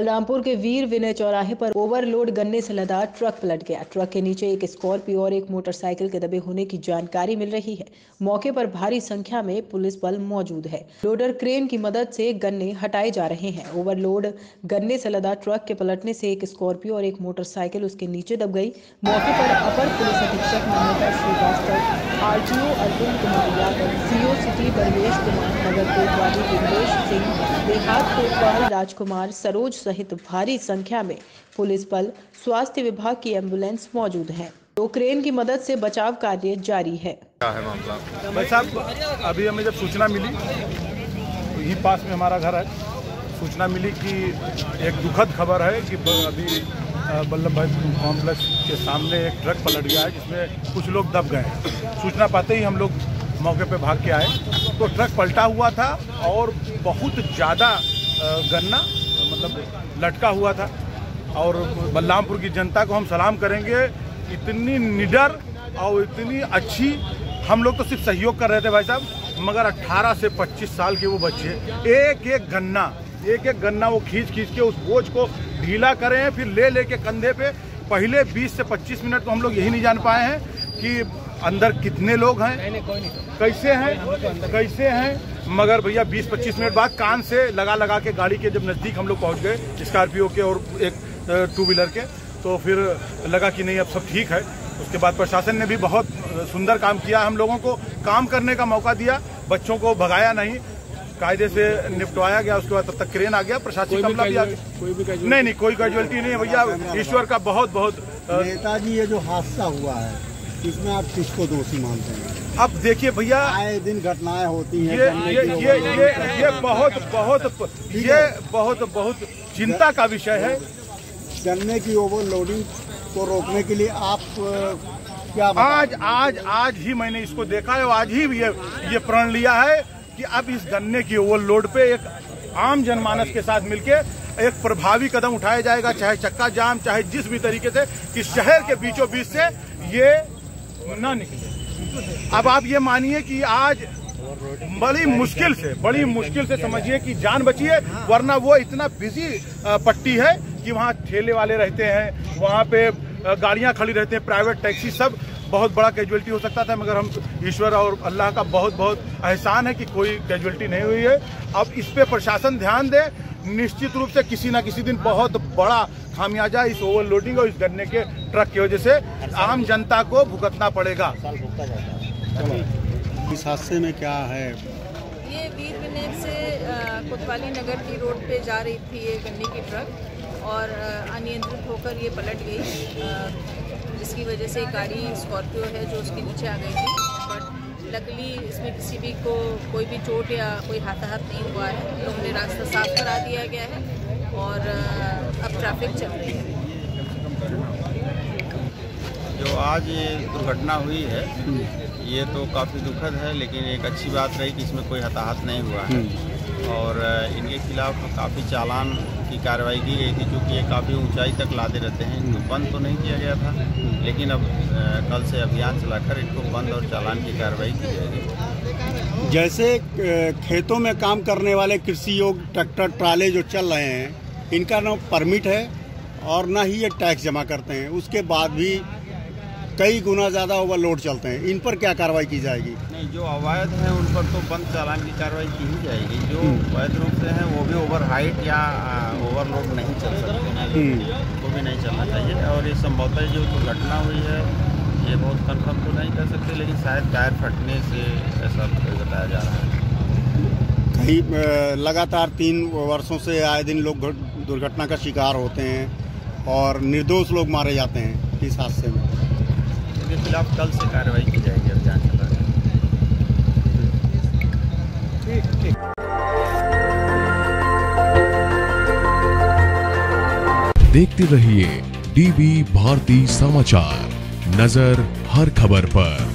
बलरामपुर के वीर विनय चौराहे पर ओवरलोड गन्ने से लदा ट्रक पलट गया। ट्रक के नीचे एक स्कॉर्पियो और एक मोटरसाइकिल के दबे होने की जानकारी मिल रही है। मौके पर भारी संख्या में पुलिस बल मौजूद है। लोडर क्रेन की मदद से गन्ने हटाए जा रहे हैं। ओवरलोड गन्ने से लदा ट्रक के पलटने से एक स्कॉर्पियो और एक मोटरसाइकिल उसके नीचे दब गई। मौके पर अपर पुलिस अधीक्षक Namrata Shrivastava, RTO Arvind Kumar Yadav, CO city Parvesh Kumar, नगर कोतवाली विमलेश सिंह, देहात कोतवाल राजकुमार, सरोज सहित भारी संख्या में पुलिस बल, स्वास्थ्य विभाग की एम्बुलेंस मौजूद है। तो क्रेन की मदद से बचाव कार्य जारी है। क्या है मामला? भाई साहब, अभी हमें जब सूचना मिली, यहीं पास में हमारा घर है, सूचना मिली कि एक दुखद खबर है कि अभी वल्लभ भाई कॉम्प्लेक्स के सामने एक ट्रक पलट गया है जिसमें कुछ लोग दब गए हैं। सूचना पाते ही हम लोग मौके पे भाग के आए तो ट्रक पलटा हुआ था और बहुत ज़्यादा गन्ना मतलब लटका हुआ था। और बलरामपुर की जनता को हम सलाम करेंगे, इतनी निडर और इतनी अच्छी। हम लोग तो सिर्फ सहयोग कर रहे थे भाई साहब, मगर 18 से 25 साल के वो बच्चे एक एक गन्ना वो खींच के उस बोझ को ढीला करे हैं, फिर ले के कंधे पे। पहले 20 से 25 मिनट तो हम लोग यही नहीं जान पाए हैं कि अंदर कितने लोग हैं, कैसे हैं। मगर भैया 20-25 मिनट बाद कान से लगा के गाड़ी के जब नज़दीक हम लोग पहुंच गए, स्कॉर्पियो के और एक 2 व्हीलर के, तो फिर लगा कि नहीं अब सब ठीक है। उसके बाद प्रशासन ने भी बहुत सुंदर काम किया, हम लोगों को काम करने का मौका दिया, बच्चों को भगाया नहीं, कायदे से निपटवाया गया। उसके बाद तब तक क्रेन आ गया, प्रशासनिक अमला भी आ गया। नहीं, कोई कैजुअलिटी नहीं है भैया, ईश्वर का बहुत। नेताजी, ये जो हादसा हुआ है इसमें आप किसको दोषी मानते हैं? अब देखिए भैया, आए दिन घटनाएं होती हैं, ये बहुत चिंता का विषय है। गन्ने की ओवरलोडिंग को रोकने के लिए आप क्या आज ही मैंने इसको देखा है, आज ही ये प्रण लिया है कि अब इस गन्ने की ओवरलोड पे एक आम जनमानस के साथ मिलके एक प्रभावी कदम उठाया जाएगा, चाहे चक्का जाम, चाहे जिस भी तरीके से, कि शहर के बीचों बीच से ये ना निकले। अब आप ये मानिए कि आज बड़ी मुश्किल से समझिए कि जान बची है, वरना वो इतना बिजी पट्टी है कि वहाँ ठेले वाले रहते हैं, वहाँ पे गाड़ियाँ खड़ी रहती हैं, प्राइवेट टैक्सी, सब बहुत बड़ा कैजुअलिटी हो सकता था। मगर हम ईश्वर और अल्लाह का बहुत एहसान है कि कोई कैजुअलिटी नहीं हुई है। अब इस पे प्रशासन ध्यान दे, निश्चित रूप से किसी न किसी दिन बहुत बड़ा खामियाजा इस ओवरलोडिंग और इस गन्ने के ट्रक की वजह से आम जनता को भुगतना पड़ेगा। इस हादसे में क्या है? ये वीर विनय से कोतवाली नगर की रोड पे जा रही थी ये गन्ने की ट्रक और अनियंत्रित होकर ये पलट गई, जिसकी वजह से गाड़ी स्कॉर्पियो है जो उसके नीचे आ गई थी। बट लकीली इसमें किसी भी को कोई भी चोट या कोई हाथाहाथ नहीं हुआ है। लोगों ने रास्ता साफ करा दिया गया है और अब ट्रैफिक चल रही है। जो आज ये दुर्घटना हुई है ये तो काफ़ी दुखद है, लेकिन एक अच्छी बात रही कि इसमें कोई हताहत नहीं हुआ है और इनके खिलाफ काफ़ी चालान की कार्रवाई की गई थी, क्योंकि ये काफ़ी ऊंचाई तक लाते रहते हैं। इनको बंद तो नहीं किया गया था, लेकिन अब कल से अभियान चलाकर इनको बंद और चालान की कार्रवाई की जाएगी। जैसे खेतों में काम करने वाले कृषि योग्य ट्रैक्टर ट्राले जो चल रहे हैं, इनका ना परमिट है और ना ही ये टैक्स जमा करते हैं, उसके बाद भी कई गुना ज़्यादा ओवरलोड चलते हैं। इन पर क्या कार्रवाई की जाएगी? नहीं, जो अवैध हैं उन पर तो बंद चालान की कार्रवाई की ही जाएगी। जो वैध रूप से हैं वो भी ओवर हाइट या ओवरलोड नहीं चल सकते, वो भी नहीं चलना चाहिए। और ये संभवतः जो दुर्घटना हुई है ये बहुत कन्फर्म तो नहीं कर सकते, लेकिन शायद टायर फटने से ऐसा बताया जा रहा है। कहीं लगातार 3 वर्षों से आए दिन लोग दुर्घटना का शिकार होते हैं और निर्दोष लोग मारे जाते हैं इस हादसे में। के खिलाफ कल से कार्रवाई की जाएगी, अभियान चला जाएगा। देखते रहिए DB भारती समाचार, नजर हर खबर पर।